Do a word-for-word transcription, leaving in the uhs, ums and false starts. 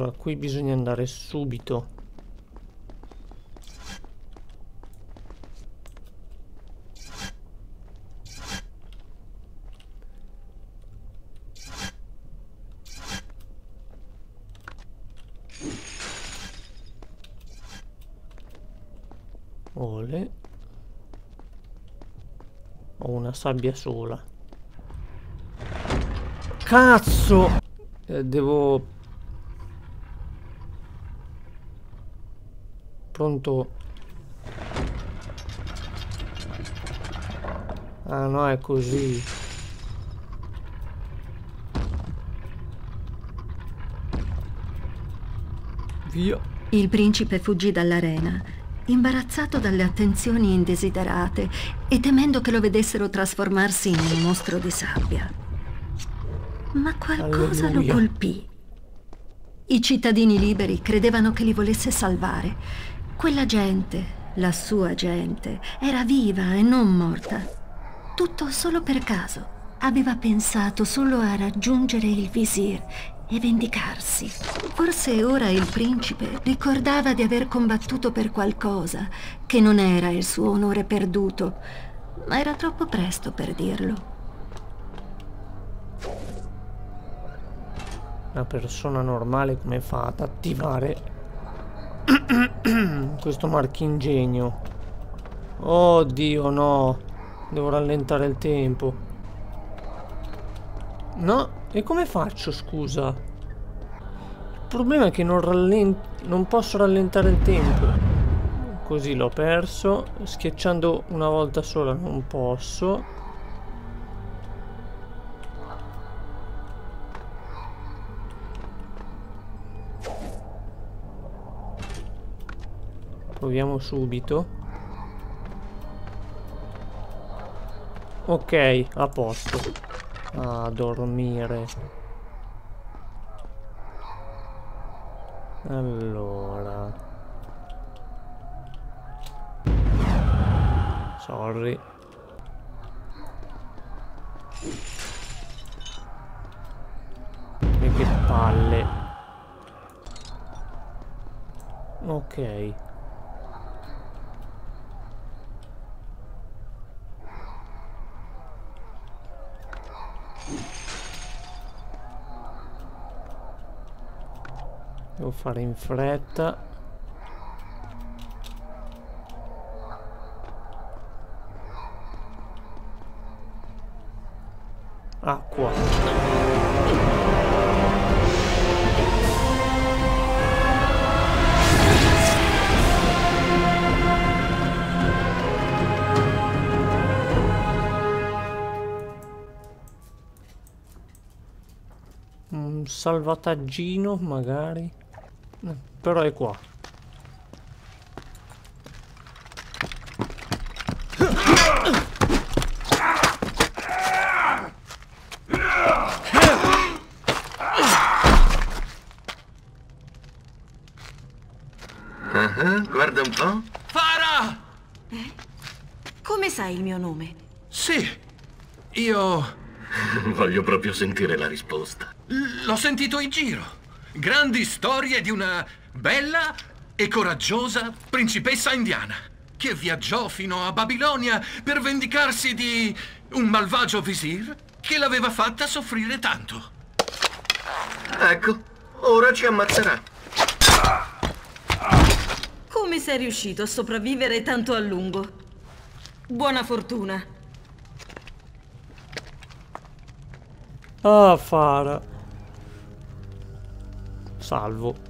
Allora, qui bisogna andare subito. Ole. Ho una sabbia sola. Cazzo! Eh, devo... Pronto? Ah no, è così. Via. Il principe fuggì dall'arena, imbarazzato dalle attenzioni indesiderate e temendo che lo vedessero trasformarsi in un mostro di sabbia. Ma qualcosa Alleluia. lo colpì. I cittadini liberi credevano che li volesse salvare. Quella gente, la sua gente, era viva e non morta. Tutto solo per caso. Aveva pensato solo a raggiungere il visir e vendicarsi. Forse ora il principe ricordava di aver combattuto per qualcosa, che non era il suo onore perduto, ma era troppo presto per dirlo. Una persona normale come fa ad attivare questo marchingegno? Oddio, no. Devo rallentare il tempo. No, e come faccio, scusa? Il problema è che non rallent- non posso rallentare il tempo. Così l'ho perso. Schiacciando una volta sola non posso. Proviamo subito. Ok, a posto. A dormire. Allora. Sorry. E che palle. Ok. Devo fare in fretta. Acqua. Un salvataggino magari. Però è qua. Uh-huh, guarda un po'. Farah! Eh? Come sai il mio nome? Sì, io Voglio proprio sentire la risposta. l'ho sentito in giro. Grandi storie di una bella e coraggiosa principessa indiana che viaggiò fino a Babilonia per vendicarsi di un malvagio visir che l'aveva fatta soffrire tanto. Ecco, ora ci ammazzerà. Come sei riuscito a sopravvivere tanto a lungo? Buona fortuna. Ah, Farah. Salvo.